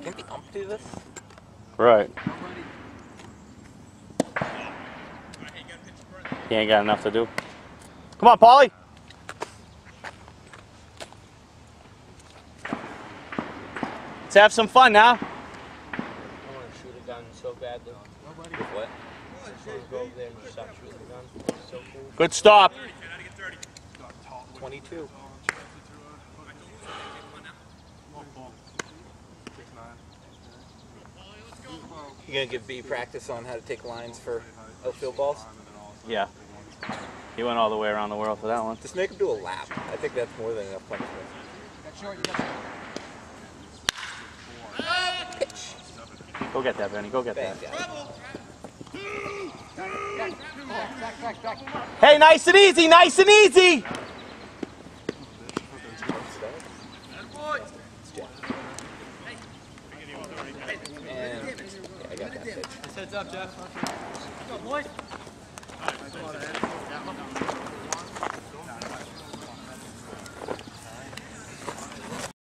Can't the ump do this? Right. He ain't got enough to do. Come on, Paulie. Let's have some fun now. I want to shoot a gun so badly. With what? I just want to go over there and start shooting a gun. It's so cool. Good stop. 22. You gonna give B practice on how to take lines for outfield balls? Yeah. He went all the way around the world for that one. Just make him do a lap. I think that's more than enough punishment. Pitch. Go get that, Benny. Go get Bang, that. guy. Hey, nice and easy. Nice and easy. And yeah, I got that pitch. Heads up, Jeff. Go, boys.